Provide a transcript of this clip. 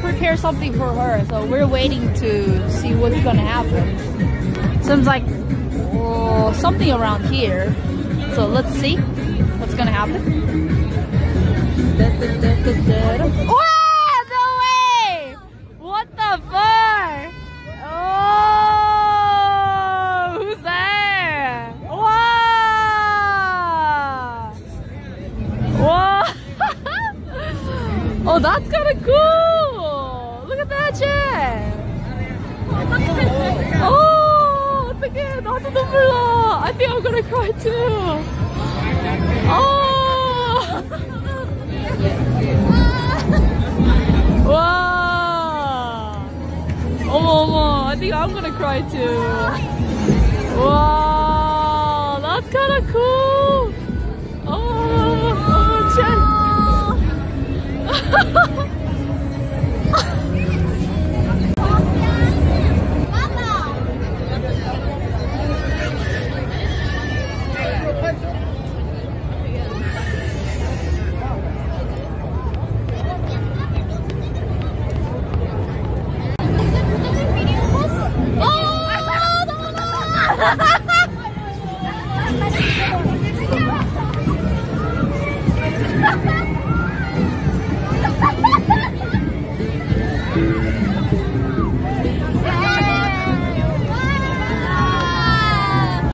prepare something for her, so we're waiting to see what's gonna happen. Seems like something around here. So let's see what's gonna happen. Wow, no way! What the fuck? Oh, who's there? Wow! Wow! Oh, that's kind of cool! Look at that shit! Oh, 어떡해. 나도 눈물 나. I think I'm gonna cry too. Oh! Wow! 어머, I think I'm gonna cry too. Wow, that's kind of cool. Oh, 쟤. Ha ha ha!